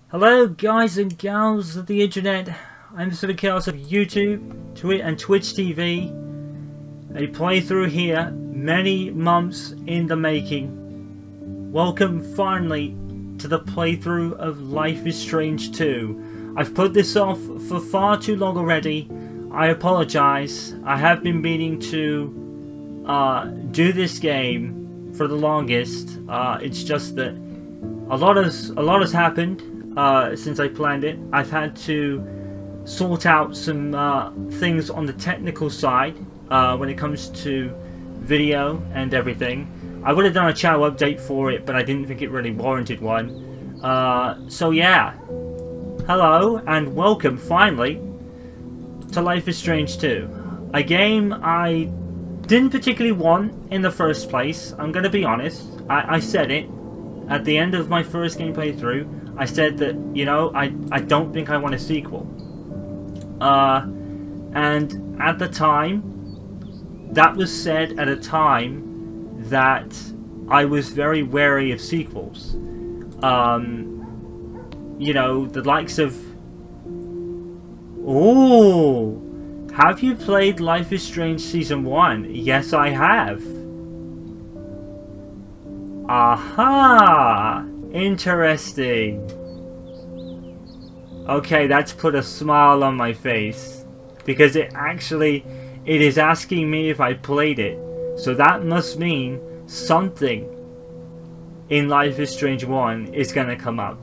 Hello guys and gals of the internet, I'm Mr. Chaos of YouTube, and Twitch TV. A playthrough here, many months in the making. Welcome finally to the playthrough of Life is Strange 2. I've put this off for far too long already. I apologize. I have been meaning to do this game for the longest. It's just that a lot has happened since I planned it. I've had to sort out some things on the technical side when it comes to video and everything. I would have done a channel update for it, but I didn't think it really warranted one. So yeah, hello and welcome finally to Life is Strange 2. A game I didn't particularly want in the first place. I'm gonna be honest. I said it at the end of my first game playthrough. I said that, you know, I don't think I want a sequel. And at the time, that was said at a time that I was very wary of sequels. You know, the likes of... Ooh! Have you played Life is Strange Season 1? Yes, I have. Aha! Interesting. Okay, that's put a smile on my face. Because it is asking me if I played it. So that must mean something in Life is Strange 1 is gonna come up.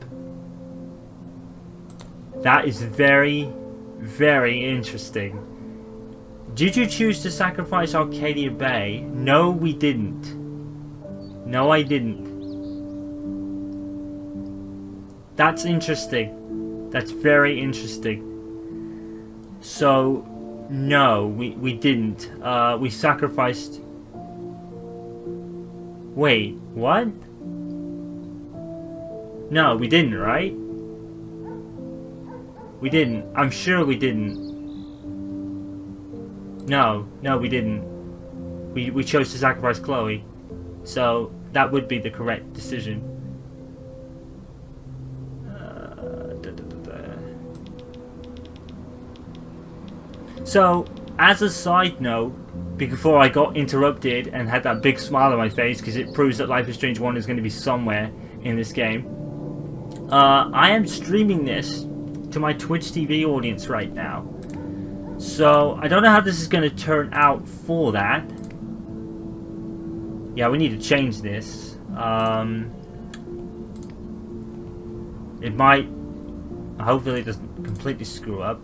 That is very, very interesting. Did you choose to sacrifice Arcadia Bay? No, we didn't. No, I didn't. That's interesting. That's very interesting. So, no, we didn't. We sacrificed... Wait, what? No, we didn't, right? We didn't. I'm sure we didn't. No, we didn't. We chose to sacrifice Chloe. So, that would be the correct decision. So, as a side note, before I got interrupted and had that big smile on my face, because it proves that Life is Strange 1 is going to be somewhere in this game, I am streaming this to my Twitch TV audience right now. So, I don't know how this is going to turn out for that. Yeah, we need to change this. It might... Hopefully it doesn't completely screw up.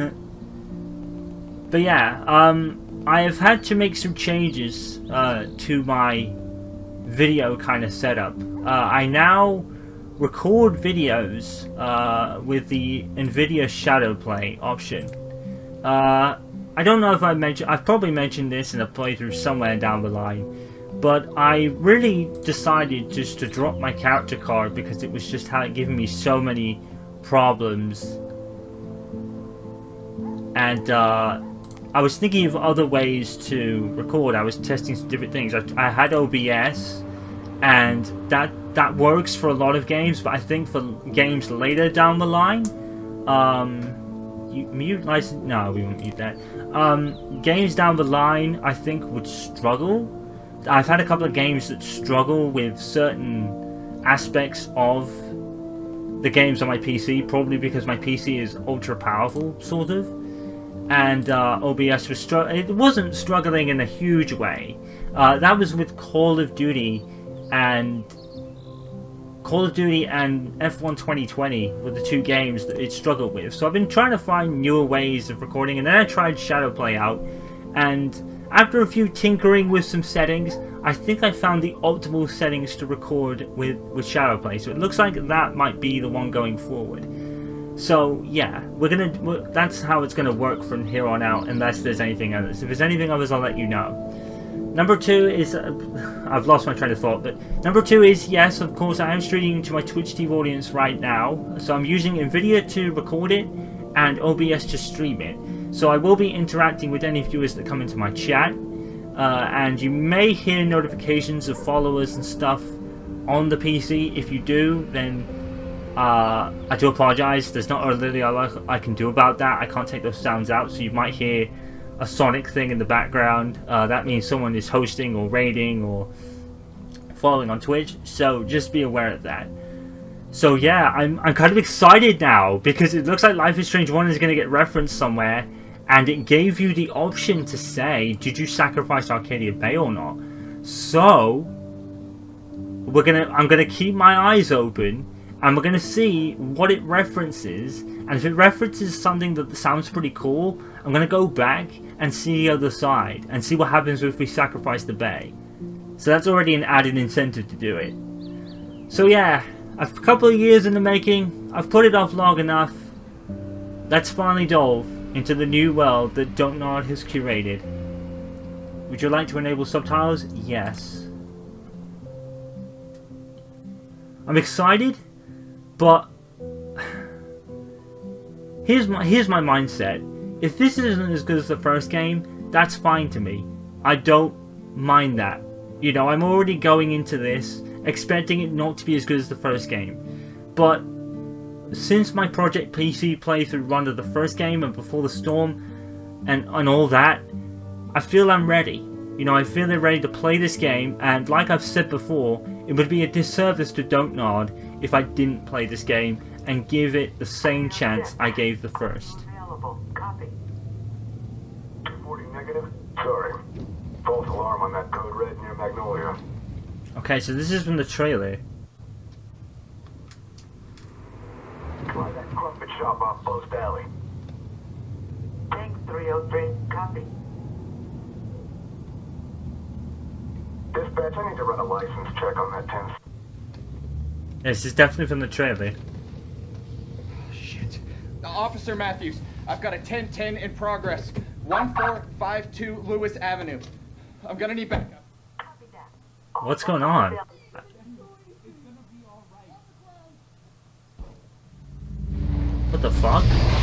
But yeah, I have had to make some changes to my video kind of setup. I now record videos with the NVIDIA Shadowplay option. I don't know if I've probably mentioned this in a playthrough somewhere down the line, but I really decided just to drop my character card because it was just giving me so many problems. And I was thinking of other ways to record. I was testing some different things. I had OBS, and that works for a lot of games, but I think for games later down the line, mute license? No, we won't mute that. Games down the line, I think, would struggle. I've had a couple of games that struggle with certain aspects of the games on my PC, probably because my PC is ultra powerful, sort of. And OBS was it wasn't struggling in a huge way. That was with Call of Duty and F1 2020 were the two games that it struggled with. So I've been trying to find newer ways of recording, and then I tried Shadowplay out, and after a few tinkering with some settings, I think I found the optimal settings to record with Shadowplay. So it looks like that might be the one going forward. So yeah, that's how it's gonna work from here on out, unless there's anything others. If there's anything others, I'll let you know. Number two is, I've lost my train of thought, but number two is, yes, of course, I am streaming to my Twitch TV audience right now. So I'm using NVIDIA to record it and OBS to stream it. So I will be interacting with any viewers that come into my chat, and you may hear notifications of followers and stuff on the PC. If you do, then I do apologize. There's not really a lot I can do about that. I can't take those sounds out, so you might hear a sonic thing in the background. That means someone is hosting or raiding or following on Twitch, so just be aware of that. So yeah, I'm kind of excited now because it looks like Life is Strange 1 is going to get referenced somewhere, and it gave you the option to say, did you sacrifice Arcadia Bay or not? So I'm gonna keep my eyes open, and we're gonna see what it references, and if it references something that sounds pretty cool, I'm gonna go back and see the other side and see what happens if we sacrifice the bay. So that's already an added incentive to do it. So yeah, a couple of years in the making, I've put it off long enough. Let's finally delve into the new world that Don't Nod has curated. Would you like to enable subtitles? Yes. I'm excited, but here's my mindset. If this isn't as good as the first game, that's fine to me. I don't mind that. You know, I'm already going into this expecting it not to be as good as the first game. But since my Project PC playthrough run of the first game and Before the Storm and all that, I feel I'm ready. You know, I feel I'm ready to play this game, and like I've said before, it would be a disservice to Don't Nod if I didn't play this game and give it the same chance I gave the first. Copy. 240 negative. Sorry. False alarm on that code red near Magnolia. Okay, so this is from the trailer. Try that crumpet shop off Post Alley. Tank 303, copy. Dispatch, I need to run a license check on that 10. This is definitely from the trailer. Shit. Officer Matthews, I've got a 1010 in progress. 1452 Lewis Avenue. I'm gonna need backup. What's going on? What the fuck?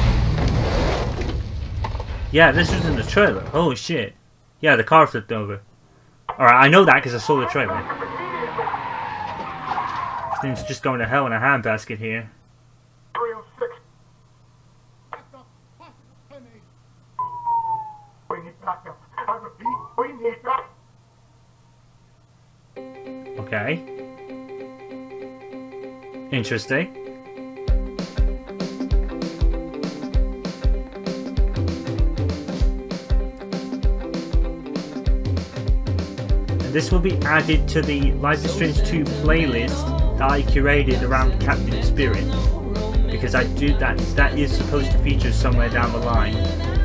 Yeah, this was in the trailer. Holy shit. Yeah, the car flipped over. Alright, I know that because I saw the trailer. Things just going to hell in a handbasket here. 306. We need backup. I repeat, we need backup. Okay. Interesting. This will be added to the Life is Strange 2 playlist that I curated around Captain Spirit, because I do that is supposed to feature somewhere down the line.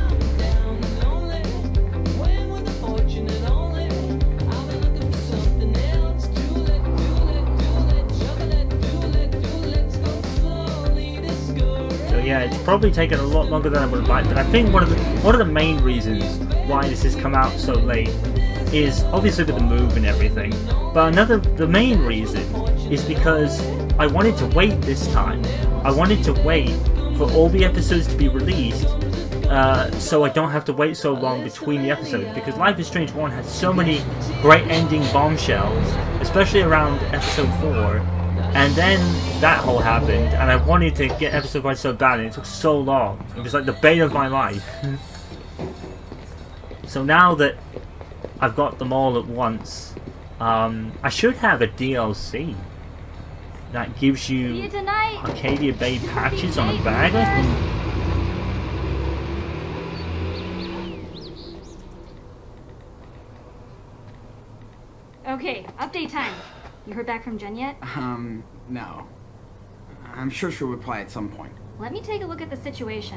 So yeah, it's probably taken a lot longer than I would have liked, but I think one of the main reasons why this has come out so late is obviously with the move and everything, but the main reason is because I wanted to wait this time. I wanted to wait for all the episodes to be released, so I don't have to wait so long between the episodes, because Life is Strange 1 had so many great ending bombshells, especially around episode 4, and then that whole happened, and I wanted to get episode 5 so bad, and it took so long. It was like the bane of my life. So now that I've got them all at once, I should have a DLC that gives you Arcadia Bay patches on a bag, I think. Okay, update time. You heard back from Jen yet? No. I'm sure she'll reply at some point. Let me take a look at the situation.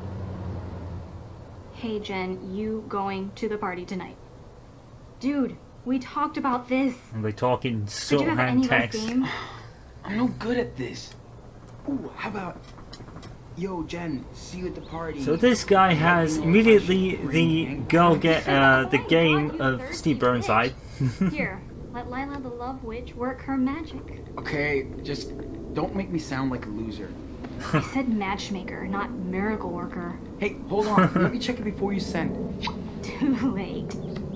Hey Jen, you going to the party tonight? Dude, we talked about this. And we're talking Did so you have any less text. game? I'm no good at this. Ooh, how about... Yo, Jen, see you at the party. So this guy has immediately the go get the game of Steve Burnside. Here, let Lila the Love Witch work her magic. Okay, just don't make me sound like a loser. I said matchmaker, not miracle worker. Hey, hold on. Let me check it before you send. Too late.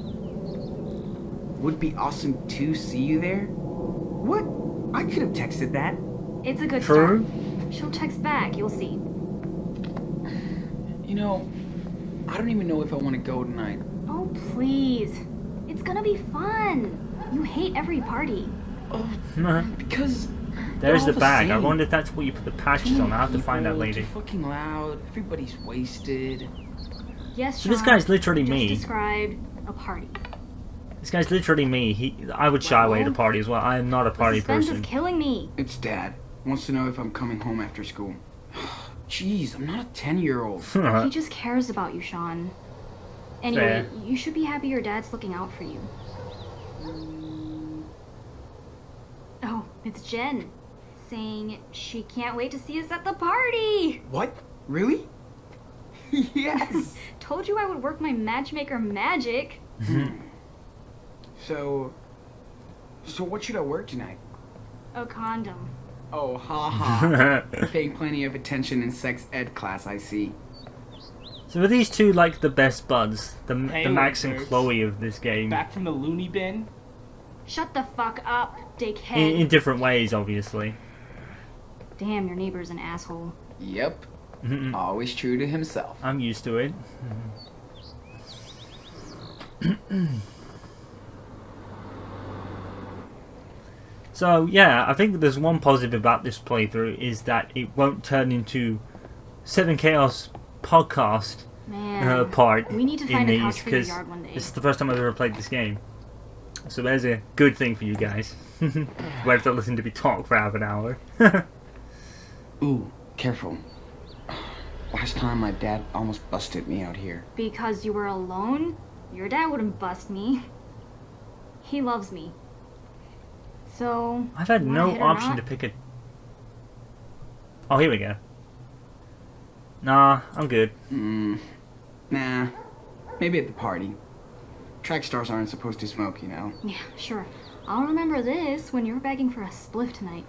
Would be awesome to see you there. What? I could have texted that. It's a good True. start. She'll text back, you'll see. You know, I don't even know if I want to go tonight. Oh, please. It's gonna be fun. You hate every party. Oh, because There's they're the all bag. I same. wonder if that's what you put the patches Too on. many I have to find that people, lady. Too fucking loud. Everybody's wasted. Yes, So this Sean, guy's literally just me. described a party. This guy's literally me. I would shy away at a party as well. I am not a The party suspense person. is killing me. It's Dad. Wants to know if I'm coming home after school. Jeez, I'm not a 10-year-old. He just cares about you, Sean. Anyway, you should be happy your dad's looking out for you. Oh, it's Jen. Saying she can't wait to see us at the party! What? Really? Yes! Told you I would work my matchmaker magic. So what should I wear tonight? A condom. Oh, haha. Paying plenty of attention in sex ed class, I see. So are these two like the best buds? The Hey, Max and losers. Chloe of this game? Back from the loony bin? Shut the fuck up, dickhead. In different ways, obviously. Damn, your neighbor's an asshole. Yep. Always true to himself. I'm used to it. So yeah, I think there's one positive about this playthrough is that it won't turn into 7 Chaos podcast Man, part we need to in find a these couch for your because yard one day. this is the first time I've ever played this game. So there's a good thing for you guys. We have to listen to me talk for half an hour. Ooh, careful. Last time my dad almost busted me out here. Because you were alone? Your dad wouldn't bust me. He loves me. So, I've had wanna no hit or option not? to pick a... Oh, here we go. Nah, I'm good. Nah. Maybe at the party. Track stars aren't supposed to smoke, you know. Yeah, sure. I'll remember this when you're begging for a spliff tonight.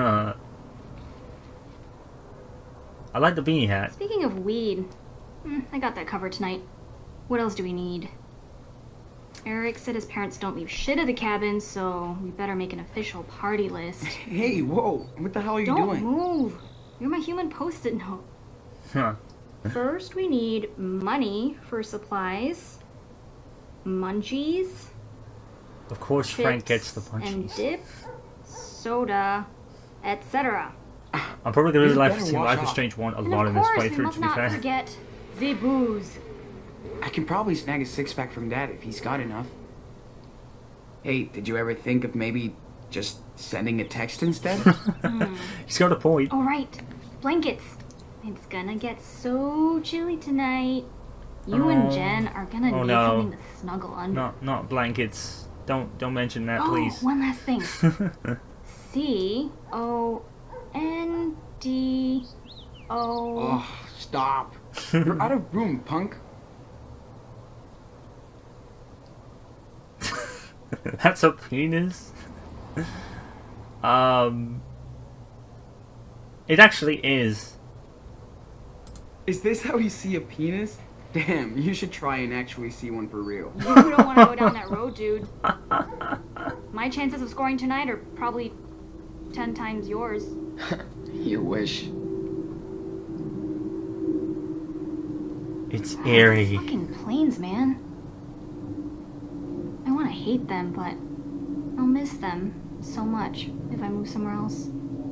I like the beanie hat. Speaking of weed, I got that covered tonight. What else do we need? Eric said his parents don't leave shit at the cabin, so we better make an official party list. Hey, whoa. What the hell are you Don't doing? move. You're my human post-it note. Huh. First, we need money for supplies, munchies, Of course Frank gets chips the and punchies. dip, soda, etc. I'm probably going to You Life better is wash Life is off. Strange 1 a And lot of in this course, we playthrough, must to be not fair. forget the booze. I can probably snag a six-pack from Dad if he's got enough. Hey, did you ever think of maybe just sending a text instead? He's got a point. All right, blankets. It's gonna get so chilly tonight. You and Jen are gonna need no. something to snuggle under. Not blankets. Don't mention that, Oh, please. one last thing. CONDO. Oh, stop. You're out of room, punk. That's a penis? It actually is. Is this how you see a penis? Damn, you should try and actually see one for real. You don't want to go down that road, dude. My chances of scoring tonight are probably 10 times yours. You wish. It's These eerie. fucking planes, man. I want to hate them, but I'll miss them so much if I move somewhere else.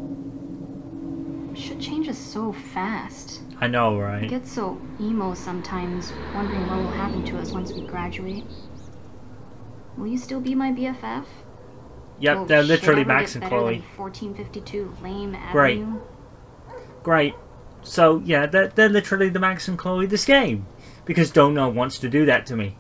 Shit changes so fast. I know, I right? get so emo sometimes, wondering what will happen to us once we graduate. Will you still be my BFF? Yep, Will they're shit literally ever Max get and better Chloe. than 1452 Lame Great. Avenue? Great. So, yeah, they're literally the Max and Chloe of this game. Because Dono wants to do that to me.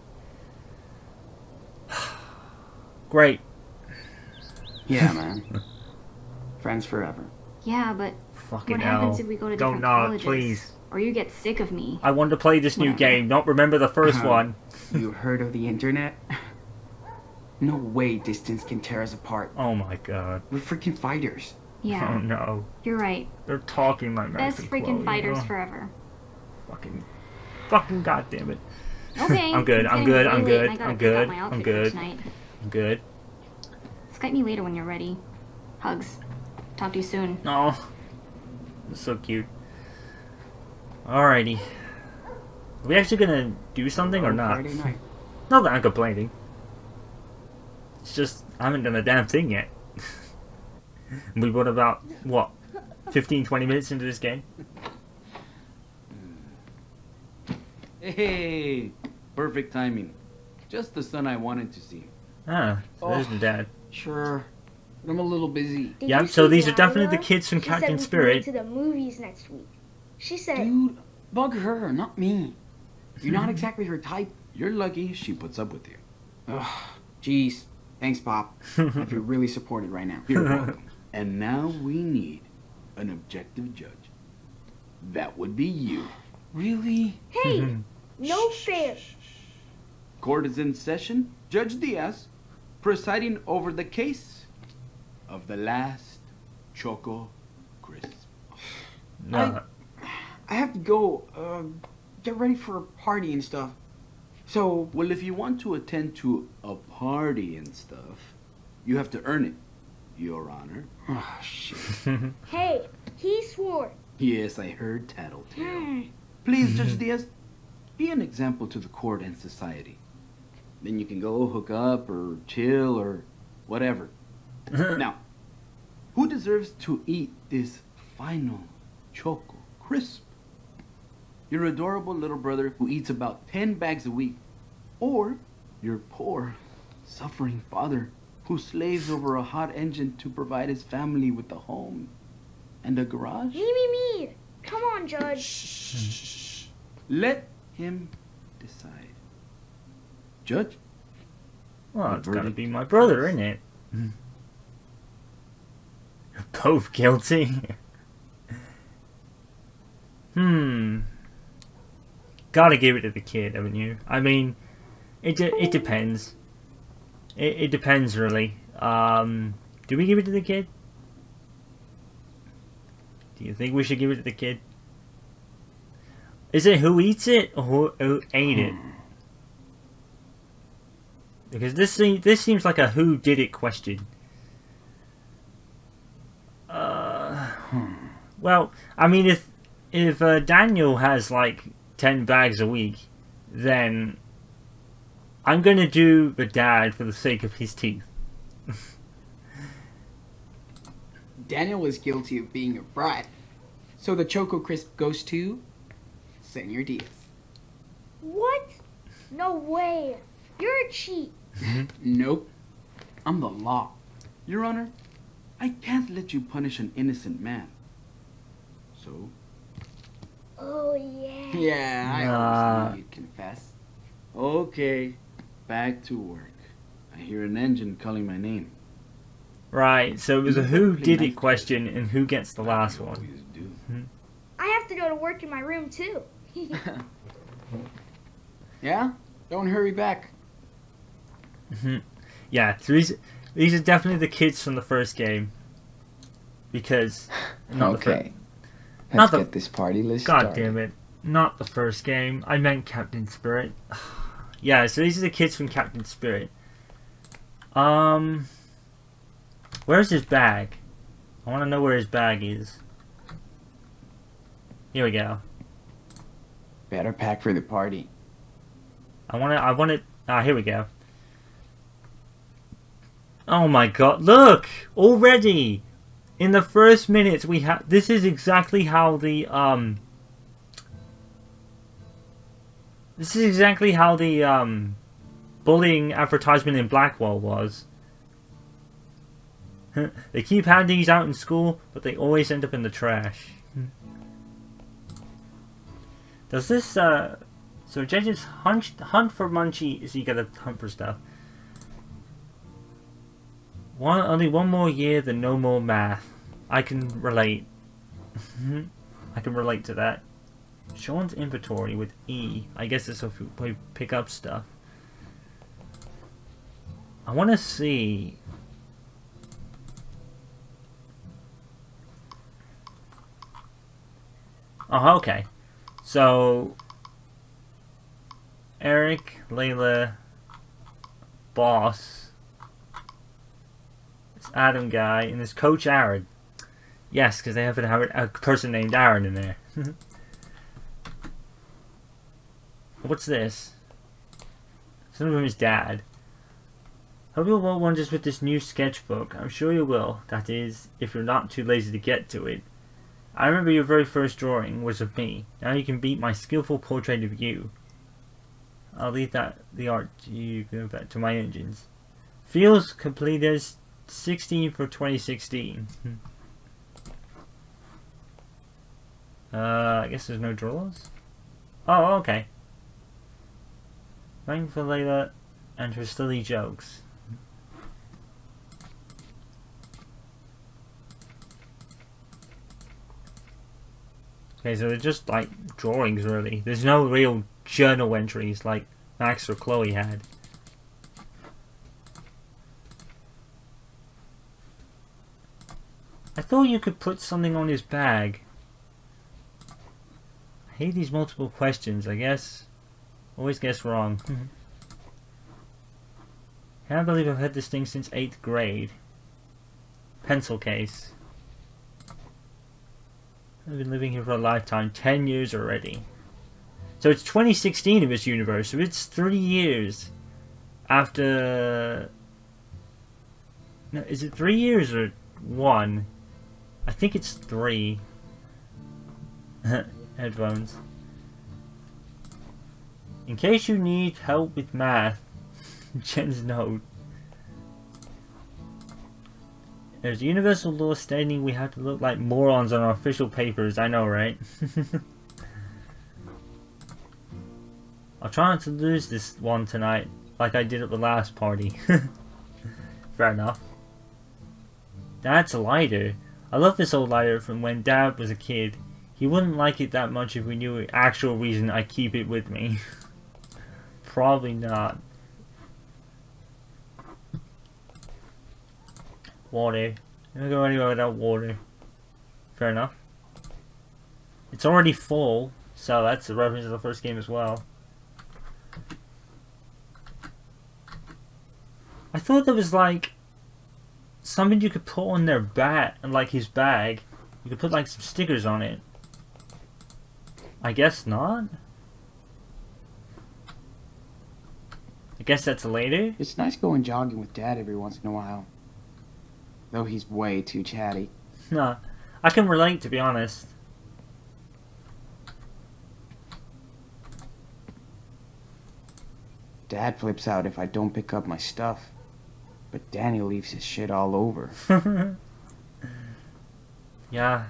Great. Yeah, man. Friends forever. Yeah, but Fucking what hell. happens if we go to different Don't colleges? please. Or you get sick of me? I want to play this new Whatever. game, not remember the first one. You heard of the internet? No way distance can tear us apart. Oh my god. We're freaking fighters. Yeah, Oh no. you're right. They're talking like Max Best and freaking Chloe. fighters Oh, forever. Fucking goddamn it. Okay. I'm good, it's I'm getting good, way I'm late good, and I gotta I'm pick out good, my I'm outfit for good. tonight. I'm good. Skype me later when you're ready. Hugs. Talk to you soon. No. So cute. Alrighty. Are we actually gonna do something or not? Friday night. Not that I'm complaining. It's just, I haven't done a damn thing yet. We got about, what, 15-20 minutes into this game? Hey, perfect timing. Just the son I wanted to see. Ah, so there's the dad. Sure. I'm a little busy. Did Yep, you so see these are definitely the Lila? kids from She said Captain we can Spirit. go to the movies next week. She said, Dude, bug her, not me. You're not exactly her type. You're lucky she puts up with you. Ugh, jeez. Thanks, Pop. I feel really supported right now. You're welcome. And now we need an objective judge. That would be you. Really? hey, no fair. Court is in session. Judge Diaz, presiding over the case of the last Choco Crisp. No. I have to go, get ready for a party and stuff. So, Well, if you want to attend to a party and stuff, you have to earn it, Your Honor. oh, shit. Hey, he swore. Yes, I heard tattletale. Hmm. Please, Judge Diaz, be an example to the court and society. Then you can go hook up or chill or whatever. Now, who deserves to eat this final Choco Crisp? Your adorable little brother who eats about 10 bags a week, or your poor, suffering father who slaves over a hot engine to provide his family with a home and a garage? Me. Come on, Judge. Let him decide. Judge? Well, The it's gotta verdict. be my brother, isn't it? Both guilty. Gotta give it to the kid, haven't you? I mean, it depends. It depends, really. Do we give it to the kid? Do you think we should give it to the kid? Is it who eats it or who ate it? Because this seems like a who did it question. Well, I mean, if Daniel has like 10 bags a week, then I'm gonna do the dad for the sake of his teeth. Daniel was guilty of being a brat. So the Choco Crisp goes to Senor Diaz. What? No way. You're a cheat. Nope. I'm the law. Your Honor, I can't let you punish an innocent man. So, Oh, yeah. Yeah, I Nah. always knew you'd confess. okay, back to work. I hear an engine calling my name. Right, so it was a You who play did nice it question and who gets the last You one. always do. I have to go to work in my room, too. Yeah? Don't hurry back. Yeah, so these are definitely the kids from the first game. Because not Okay. not Let's the- get this party list God started. damn it. Not the first game. I meant Captain Spirit. Yeah, so these are the kids from Captain Spirit. Where's his bag? I want to know where his bag is. Here we go. Better pack for the party. I want it. Here we go. Oh my god, look! Already! In the first minutes we have. This is exactly how the, This is exactly how the, bullying advertisement in Blackwell was. They keep handing these out in school, but they always end up in the trash. Does this, so Judge's hunt for Munchie, is he gonna hunt for stuff? Only one more year, then no more math. I can relate. I can relate to that. Sean's inventory with E. I guess this will pick up stuff. I want to see. Oh, okay. So, Eric, Layla, Boss, this Adam guy, and this Coach Aaron. Yes, because they haven't had a person named Aaron in there. What's this? Some of them is Dad. Hope you'll want wonders with this new sketchbook. I'm sure you will. That is, if you're not too lazy to get to it. I remember your very first drawing was of me. Now you can beat my skillful portrait of you. I'll leave the art to my engines. Feels complete as 16 for 2016. I guess there's no drawers? Oh, okay. Waiting for Layla and her silly jokes. Okay, so they're just like drawings really. There's no real journal entries like Max or Chloe had. I thought you could put something on his bag. I hate these multiple questions, I guess. Always guess wrong. Can't believe I've had this thing since 8th grade. Pencil case. I've been living here for a lifetime, 10 years already. So it's 2016 in this universe, so it's 3 years after... No, is it 3 years or 1? I think it's 3. Headphones. In case you need help with math, Jen's note. There's a universal law stating we have to look like morons on our official papers. I know, right? I'll try not to lose this one tonight, like I did at the last party. Fair enough. That's a lighter. I love this old lighter from when Dad was a kid. He wouldn't like it that much if we knew the actual reason I keep it with me. Probably not. Water. I'm gonna go anywhere without water. Fair enough. It's already full, so that's a reference to the first game as well. I thought there was like something you could put on their bat and like his bag. You could put like some stickers on it. I guess not. I guess that's later. It's nice going jogging with Dad every once in a while. Though he's way too chatty. Nah, I can relate, to be honest. Dad flips out if I don't pick up my stuff. But Daniel leaves his shit all over. Yeah.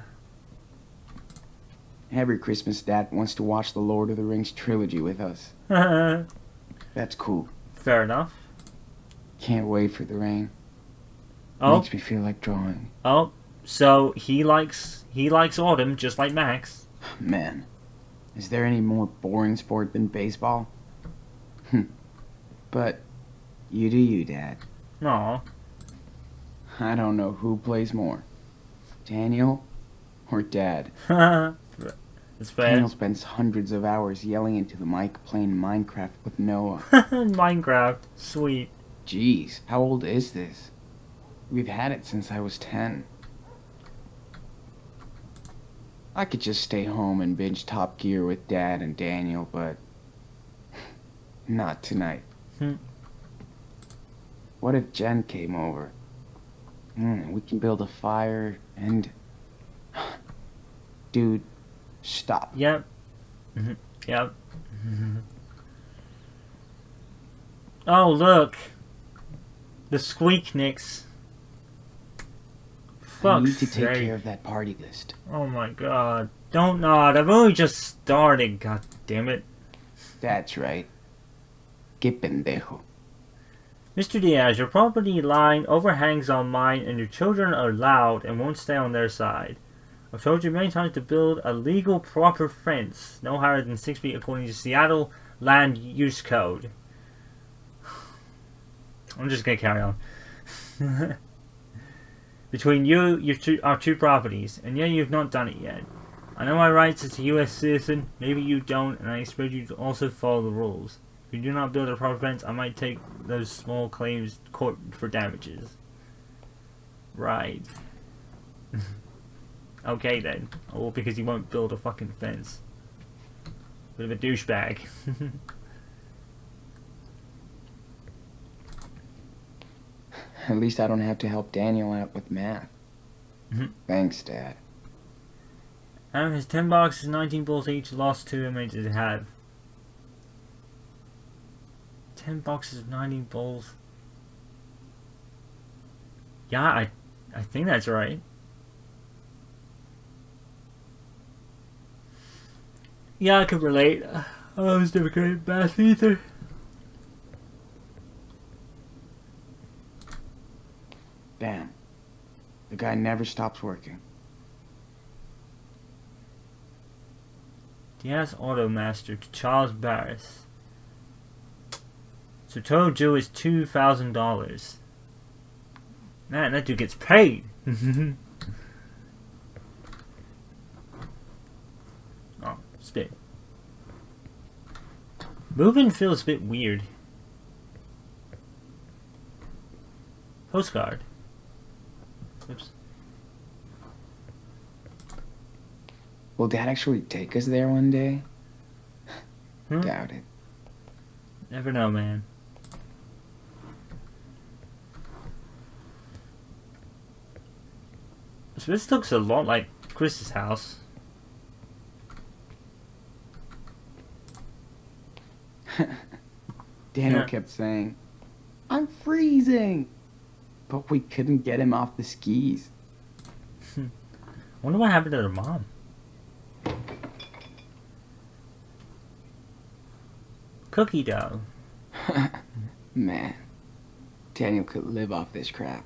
Every Christmas, Dad wants to watch the Lord of the Rings trilogy with us. That's cool. Fair enough. Can't wait for the rain. Oh. Makes me feel like drawing. Oh, so he likes autumn just like Max. Man, is there any more boring sport than baseball? But you do you, Dad. Aw. I don't know who plays more, Daniel or Dad. That's fair. Daniel spends hundreds of hours yelling into the mic playing Minecraft with Noah. Minecraft, sweet. Jeez, how old is this? We've had it since I was 10. I could just stay home and binge Top Gear with Dad and Daniel, but not tonight. What if Jen came over? We can build a fire and... Dude, stop. Yep. Yep. Oh, look. The Squeaknicks. I need to take care of that party list. Oh my god. Don't nod. I've only just started, god damn it. That's right. Que pendejo. Mr. Diaz, your property line overhangs on mine and your children are loud and won't stay on their side. I've told you many times to build a legal proper fence, no higher than 6 feet according to Seattle Land Use Code. I'm just gonna carry on. Between you, our two properties, and yet you've not done it yet. I know my rights as a U.S. citizen, maybe you don't, and I expect you to also follow the rules. If you do not build a proper fence, I might take those small claims to court for damages. Right. Okay then. Or because he won't build a fucking fence. Bit of a douchebag. At least I don't have to help Daniel out with math. Thanks, Dad. Adam has 10 boxes, 19 balls each, lost 2, and many did it have? 10 boxes of 19 balls. Yeah, I think that's right. Yeah, I could relate. I was never great at math either. Damn. The guy never stops working. Diaz Automaster to Charles Barris. So total due is $2,000. Man, that dude gets paid. Oh, spit. Moving feels a bit weird. Postcard. Oops. Will Dad actually take us there one day? Doubt it. Never know, man. So this looks a lot like Chris's house. Daniel kept saying, "I'm freezing," but we couldn't get him off the skis. Wonder what happened to their mom. Cookie dough. Man, Daniel could live off this crap.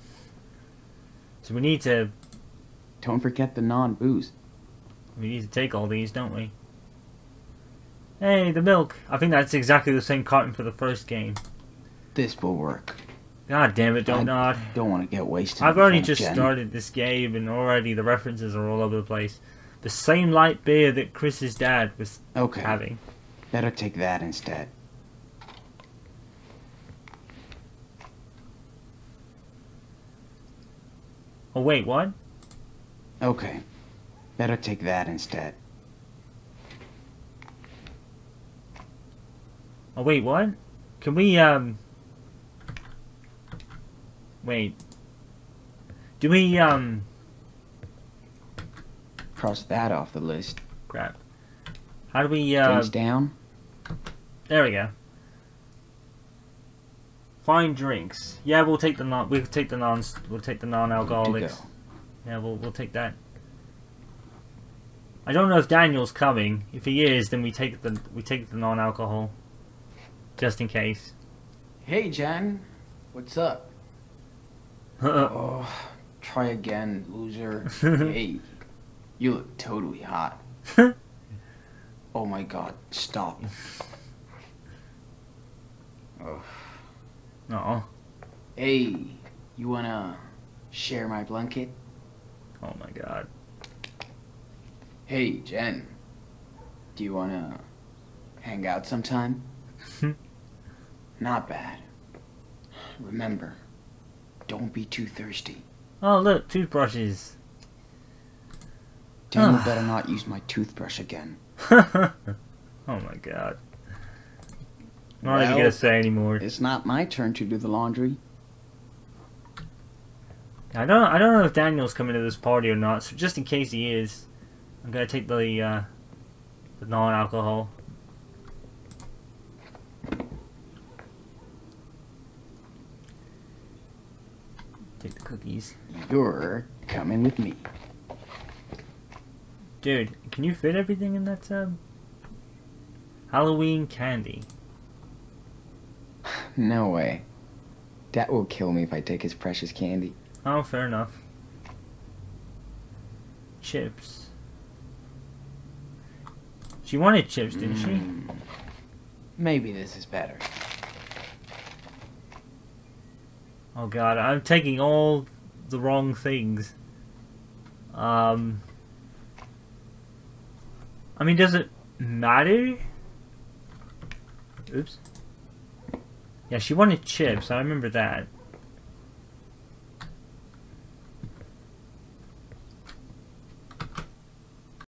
So we need to Don't forget the non-booze. take all these, don't we? Hey, the milk. I think that's exactly the same carton for the first game. This will work. God damn it, don't nod. Don't want to get wasted. I've in already front of just Jen. started this game and already the references are all over the place. The same light beer that Chris's dad was having. Better take that instead. Oh wait, what? Okay. Better take that instead. Oh wait, what? Can we wait. Do we Cross that off the list. crap. How do we Drinks down. there we go. Find drinks. Yeah, we'll take the non-alcoholics. Yeah, we'll take that. I don't know if Daniel's coming. If he is, then we take the non-alcohol. Just in case. Hey, Jen. What's up? Oh, try again, loser. Hey, you look totally hot. Oh my god, stop. Oh. Aw. Hey, you wanna share my blanket? Oh my god. Hey, Jen. Do you wanna hang out sometime? Not bad. Remember, don't be too thirsty. Oh look, toothbrushes. Daniel better not use my toothbrush again. Oh my god. I'm not even gonna say anymore. It's not my turn to do the laundry. I don't know if Daniel's coming to this party or not, so just in case he is, I'm gonna take the non-alcohol. Take the cookies. You're coming with me. Dude, can you fit everything in that tub? Halloween candy. No way. Dad will kill me if I take his precious candy. Oh, fair enough. Chips. She wanted chips, didn't she? Maybe this is better. Oh god, I'm taking all the wrong things. I mean, does it matter? Oops. Yeah, she wanted chips, I remember that.